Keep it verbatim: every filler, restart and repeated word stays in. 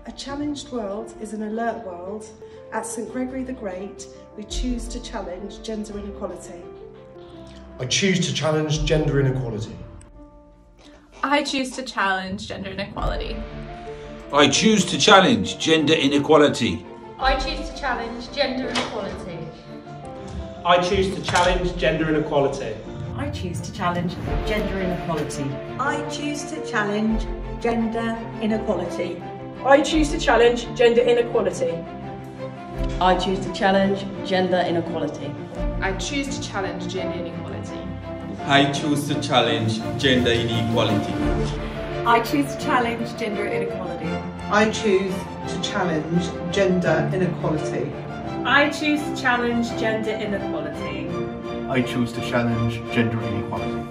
A challenged world is an alert world. At St Gregory the Great, we choose to challenge gender inequality. I choose to challenge gender inequality. I choose to challenge gender inequality. I choose to challenge gender inequality. I choose to challenge gender inequality. I choose to challenge gender inequality. I choose to challenge gender inequality. I choose to challenge gender inequality. I choose to challenge gender inequality. I choose to challenge gender inequality. I choose to challenge gender inequality. I choose to challenge gender inequality. I choose to challenge gender inequality. I choose to challenge gender inequality. I choose to challenge gender inequality. I choose to challenge gender inequality.